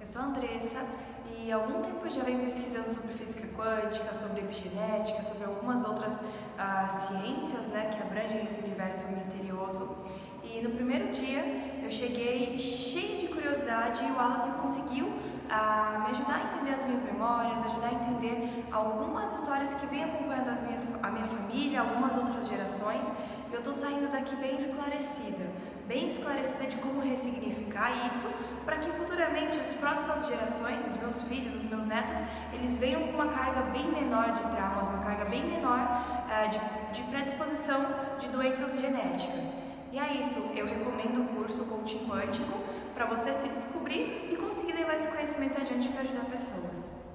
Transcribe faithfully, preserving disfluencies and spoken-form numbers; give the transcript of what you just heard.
Eu sou a Andressa e há algum tempo eu já venho pesquisando sobre física quântica, sobre epigenética, sobre algumas outras ah, ciências, né, que abrangem esse universo misterioso. E no primeiro dia eu cheguei cheio de curiosidade e o Wallace conseguiu ah, me ajudar a entender as minhas memórias, ajudar a entender algumas histórias que vêm acompanhando as minhas, a minha família, algumas outras gerações. E eu estou saindo daqui bem esclarecida, bem esclarecida de como ressignificar isso, para que futuramente as próximas gerações, os meus filhos, os meus netos, eles venham com uma carga bem menor de traumas, uma carga bem menor uh, de, de predisposição de doenças genéticas. E é isso, eu recomendo o curso Coaching Quântico para você se descobrir e conseguir levar esse conhecimento adiante para ajudar pessoas.